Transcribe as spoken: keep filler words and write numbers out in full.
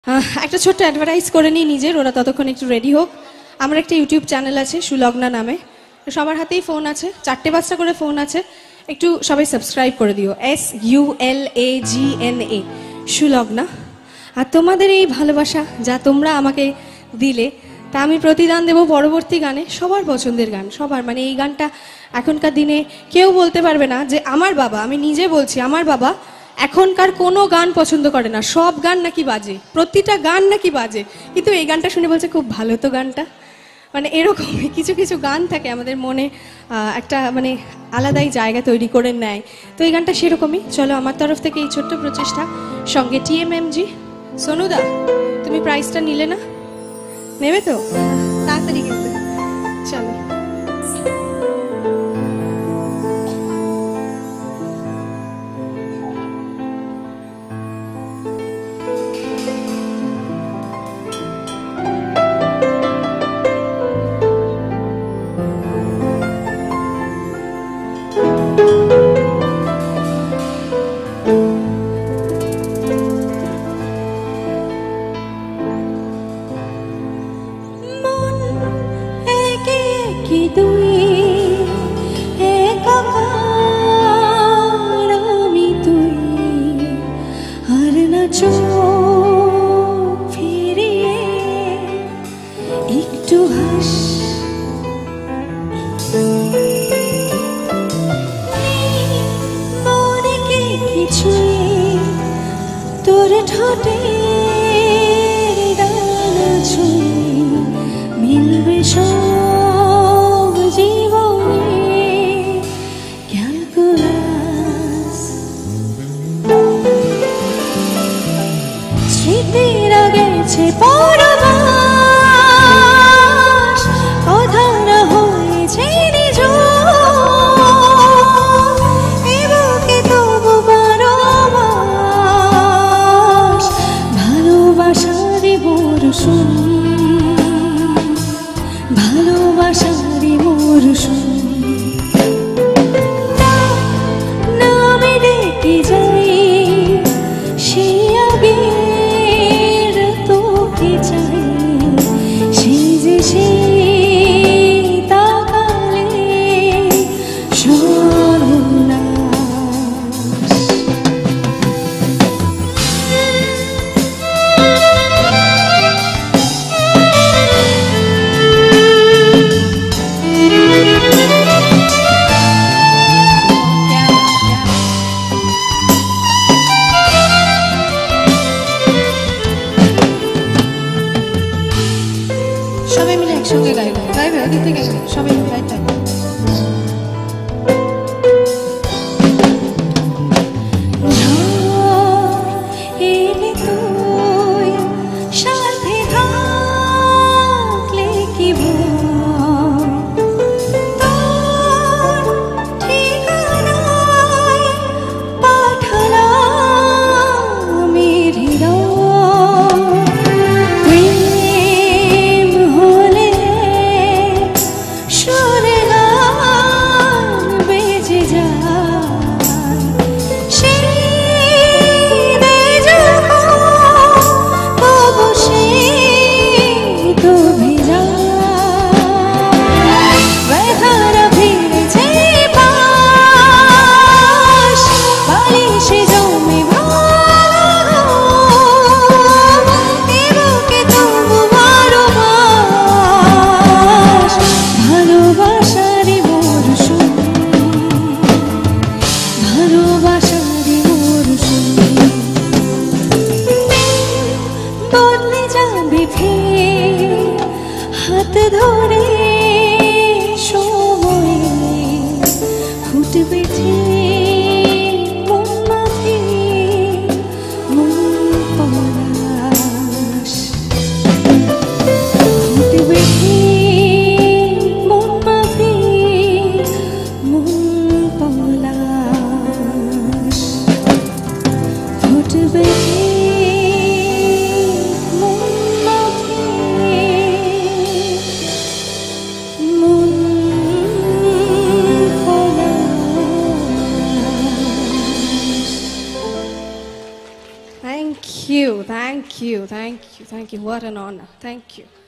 একটা ছোট্ট অ্যাডভার্টাইজ করে নিই নিজের, ওরা ততক্ষণ একটু রেডি হোক। আমার একটা ইউটিউব চ্যানেল আছে সুলগ্না নামে, সবার হাতেই ফোন আছে, চারটে পাঁচটা করে ফোন আছে, একটু সবাই সাবস্ক্রাইব করে দিও। S U L A G N A Sulagna. আর তোমাদের এই ভালোবাসা যা তোমরা আমাকে দিলে, তা আমি প্রতিদান দেব পরবর্তী গানে সবার পছন্দের গান, সবার। মানে এই গানটা এখনকার দিনে কেউ বলতে পারবে না যে আমার বাবা, আমি নিজে বলছি, আমার বাবা এখনকার কোনো গান পছন্দ করে না, সব গান নাকি বাজে, প্রতিটা গান নাকি বাজে, কিন্তু এই গানটা শুনে বলছে খুব ভালো তো গানটা। মানে এরকমই কিছু কিছু গান থাকে আমাদের মনে একটা মানে আলাদাই জায়গা তৈরি করে নেয়, তো এই গানটা সেরকমই। চলো আমার তরফ থেকে এই ছোট্ট প্রচেষ্টা, সঙ্গে টি এম এম জি। সোনুদা, তুমি প্রাইজটা নিলে না? নেবে তো তাড়াতাড়ি কিন্তু। চলো you thank you what an honour thank you